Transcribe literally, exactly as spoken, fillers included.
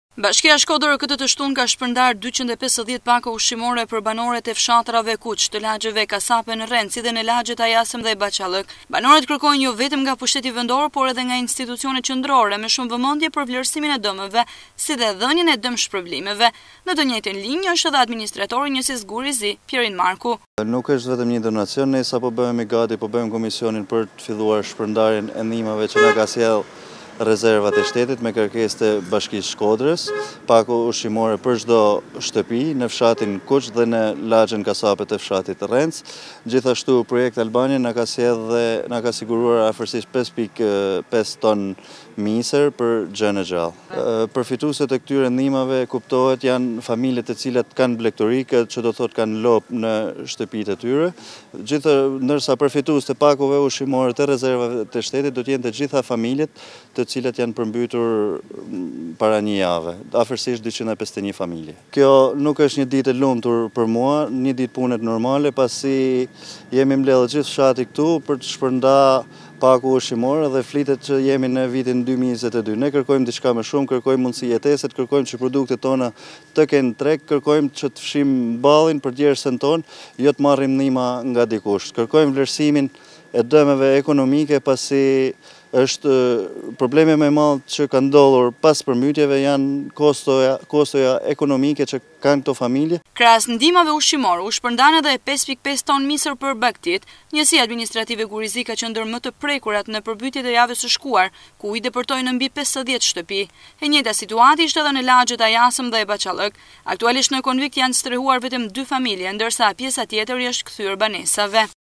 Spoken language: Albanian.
Bashkia Shkodër këtë të shtunë ka shpërndar dyqind e pesëdhjetë pako ushqimore për banorët e fshatrave Kuç, të lagjeve Kasape në Rend, si dhe në lagjet Ajasëm dhe Baqallëk. Banorët kërkojnë jo vetëm nga pushteti vendor, por edhe nga institucione qendrore me shumë vëmendje për vlerësimin e dëmeve, si dhe dhënien e dëmshpërblimeve. Në të njëjtën linjë është edhe administratori i njësisë Gurizi, Pjerin Marku. Nuk është vetëm një donacion, ne sapo bëhemi gati, po bëjmë komisionin për të filluar shpërndarjen e ndihmave që na ka sjell rezervat e shtetit me kërkesë të Bashkisë Shkodrës, pako ushqimore për çdo shtëpi në fshatin Kuç dhe në lagjen Kasape të fshatit të Rend. Gjithashtu projekti Albania na ka sjellë dhe na ka siguruar afërsisht pesë pikë pesë ton misër për gjën e gjallë. Përfituesit e këtyre ndihmave kuptohet janë familjet të cilat kanë blektorikë, që do thotë kanë lop në shtëpitë e tyre. Gjithë ndërsa përfitues të pakove ushqimore të rezervave të shtetit do të jenë të gjitha familjet të cilat janë përmbytur para një jave, afërsisht dyqind e pesëdhjetë e një familje. Kjo nuk është një ditë e lumtur për mua, një ditë pune normale, pasi jemi mbledhur gjithë fshati këtu për të shpërndarë paku ushqimor dhe flitet që jemi në vitin dy mijë e njëzet e dy. Ne kërkojmë diçka më shumë, kërkojmë mundësi jeteset, kërkojmë që produktet tona të kenë treg, kërkojmë që të fshim ballin për djersën tonë, jo të marrim ndihma nga dikush. Kërkojmë vlerësimin e dëmeve ekonomike, pasi është probleme më e madh që ka ndodhur pas përmbytjeve janë kostoja, kostoja ekonomike që kanë këto familje. Krahas ndihmave ushqimore, u shpërndan edhe pesë pikë pesë ton misër për Baktit. Njësia administrative Gurizi ka qenë ndër më të prekurat në përmbytjet e javës së shkuar, ku i depërtoi në mbi pesëdhjetë shtëpi. E njëjta situatë ishte edhe në lagjet Ajasëm dhe Baqallëk. Aktualisht në konvikt janë strehuar vetëm dy familje, ndërsa pjesa tjetër është kthyer banesave.